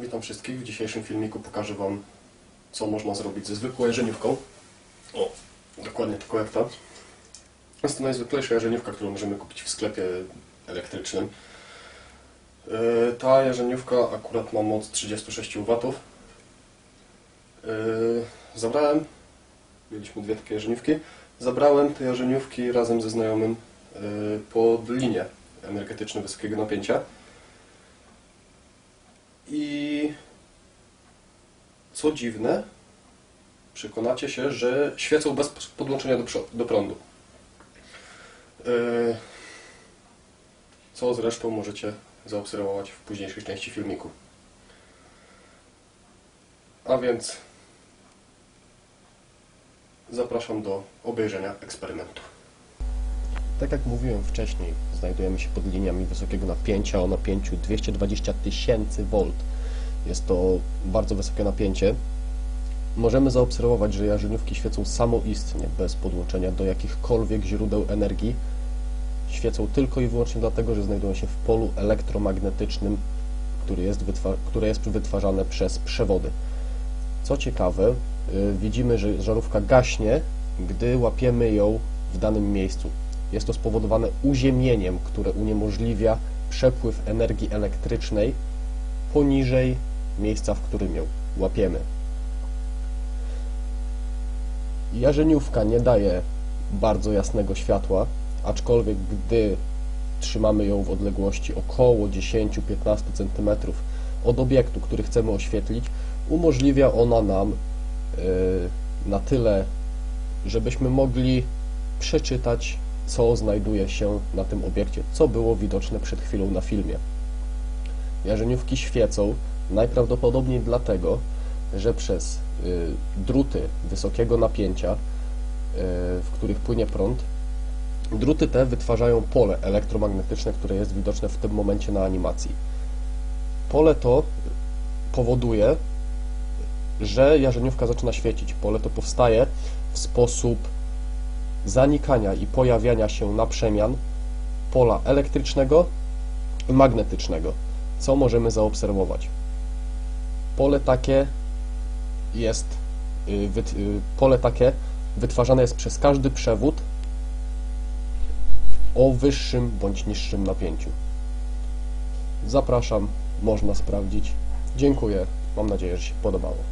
Witam wszystkich. W dzisiejszym filmiku pokażę Wam, co można zrobić ze zwykłą jarzeniówką. O, dokładnie taką jak ta. Jest to najzwyklejsza jarzeniówka, którą możemy kupić w sklepie elektrycznym. Ta jarzeniówka akurat ma moc 36 W. Mieliśmy dwie takie jarzeniówki. Zabrałem te jarzeniówki razem ze znajomym pod linię energetyczną wysokiego napięcia. I co dziwne, przekonacie się, że świecą bez podłączenia do prądu. Co zresztą możecie zaobserwować w późniejszej części filmiku. A więc zapraszam do obejrzenia eksperymentu. Tak jak mówiłem wcześniej, znajdujemy się pod liniami wysokiego napięcia o napięciu 220 000 V. Jest to bardzo wysokie napięcie. Możemy zaobserwować, że jarzeniówki świecą samoistnie, bez podłączenia do jakichkolwiek źródeł energii. Świecą tylko i wyłącznie dlatego, że znajdują się w polu elektromagnetycznym, które jest wytwarzane przez przewody. Co ciekawe, widzimy, że żarówka gaśnie, gdy łapiemy ją w danym miejscu. Jest to spowodowane uziemieniem, które uniemożliwia przepływ energii elektrycznej poniżej miejsca, w którym ją łapiemy. Jarzeniówka nie daje bardzo jasnego światła, aczkolwiek gdy trzymamy ją w odległości około 10-15 cm od obiektu, który chcemy oświetlić, umożliwia ona nam na tyle, żebyśmy mogli przeczytać, co znajduje się na tym obiekcie, co było widoczne przed chwilą na filmie. Jarzeniówki świecą najprawdopodobniej dlatego, że przez druty wysokiego napięcia, w których płynie prąd, druty te wytwarzają pole elektromagnetyczne, które jest widoczne w tym momencie na animacji. Pole to powoduje, że jarzeniówka zaczyna świecić. Pole to powstaje w sposób zanikania i pojawiania się na przemian pola elektrycznego i magnetycznego. Co możemy zaobserwować? Pole takie wytwarzane jest przez każdy przewód o wyższym bądź niższym napięciu. Zapraszam, można sprawdzić. Dziękuję, mam nadzieję, że się podobało.